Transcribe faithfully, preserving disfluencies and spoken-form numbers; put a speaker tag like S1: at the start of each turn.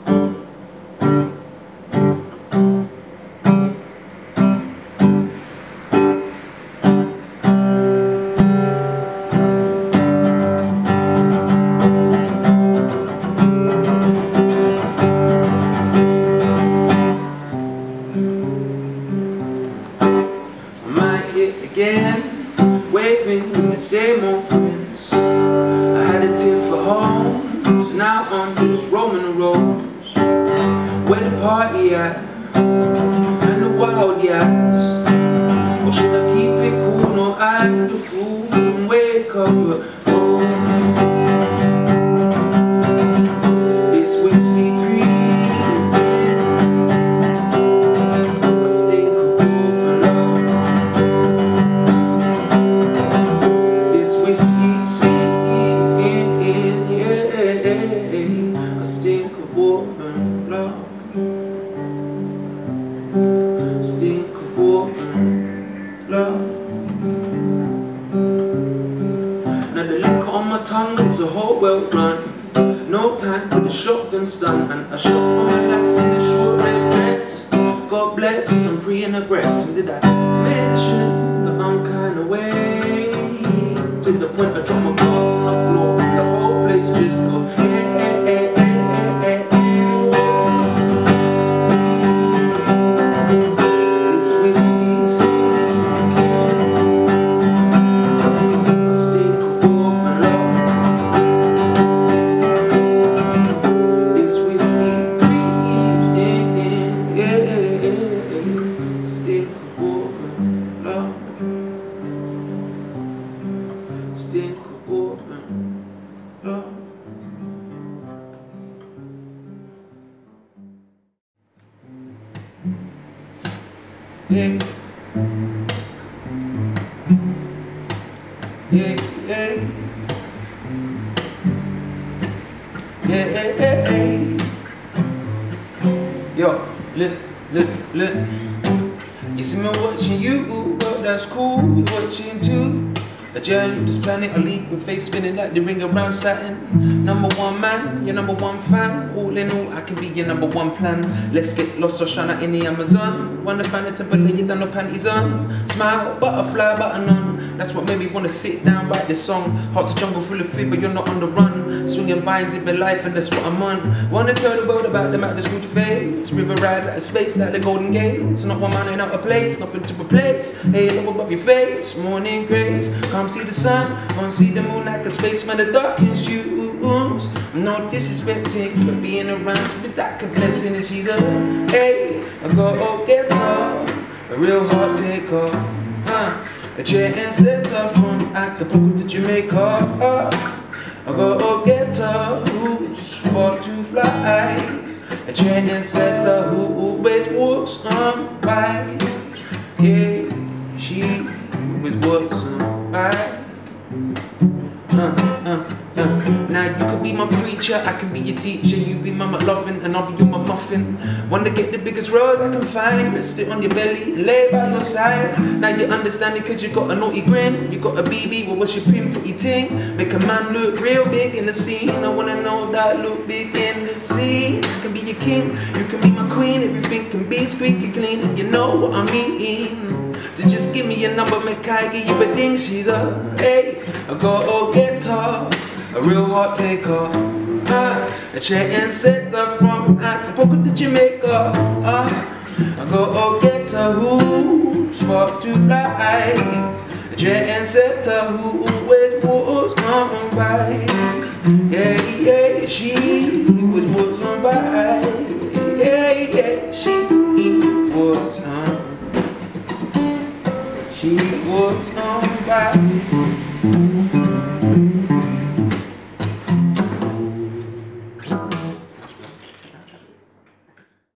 S1: Again, waving with the same old friends. I had a tip for home, so now I'm just roaming the roads. Where the party at, and the wild yaks. Or should I keep it cool, no act the fool, and wake up at home? This whiskey creeping, I stink of open love. Whiskey sinks in, in, yeah. I stink of warm love. Stink of warm love. Now the liquor on my tongue, it's a whole well run. No time for the shotgun stun. And I shot for my lass in the short red dress. God bless, I'm pre in the breast. And did I mention that I'm kinda way? To the point I drop my glass on the floor and the whole place just goes eh, eh, eh, eh, eh, eh, eh. This whiskey sinking, I stink of warm love. This whiskey creeps in, in, yeah. Stink of warm love. Stink of warm love. Yeah. Yeah, yeah. Yeah, yeah, yeah. Yo, look, look, look. You see me watching you, but that's cool. You're watching too. A journey to this planet, a leap with face spinning like the ring around Saturn. Number one man, your number one fan. All in all, I can be your number one plan. Let's get lost or shine out in the Amazon. Wanna find a temple, lay you down, no panties on. Smile, butterfly, button on. That's what made me wanna sit down, write this song. Heart's a jungle full of fear, but you're not on the run. Swinging vines, living life, and that's what I'm on. Wanna tell the world about them out the school to face. River rise out of space like the Golden Gates. Not one man ain't out of place, nothing to replace. Hey, look above your face, morning grace. Come see the sun, come see the moon like a spaceman, the darkens you. No disrespecting, but being around you is like a blessing. And she's a, hey, I go get her, a real hard taker. Huh? A chair and setter from Acapulco to Jamaica. Uh, I go get her, who's for to fly. A chair and setter who always walks on by. Yeah, she always walks on by. Uh, uh, uh. Now you could be my preacher, I can be your teacher. You be my McLovin and I'll be your McMuffin. Wanna get the biggest rose I can find, rest it on your belly and lay by your side. Now you understand it cause you got a naughty grin. You got a B B, well what's your pin, pretty ting? Make a man look real big in the scene. I wanna know that look big in the scene. I can be your king, you can be my queen. Everything can be squeaky clean and you know what I mean. So just give me your number, make I give you a ding. She's a, hey, I go get her, a real hard taker. Uh, a chair and setter from Acapulco to Jamaica. Uh, I go get her who's for to fly. A chair and setter who always walks on by. Yeah, yeah, she always walks on by. Yeah, yeah, she walks on. She walks on by.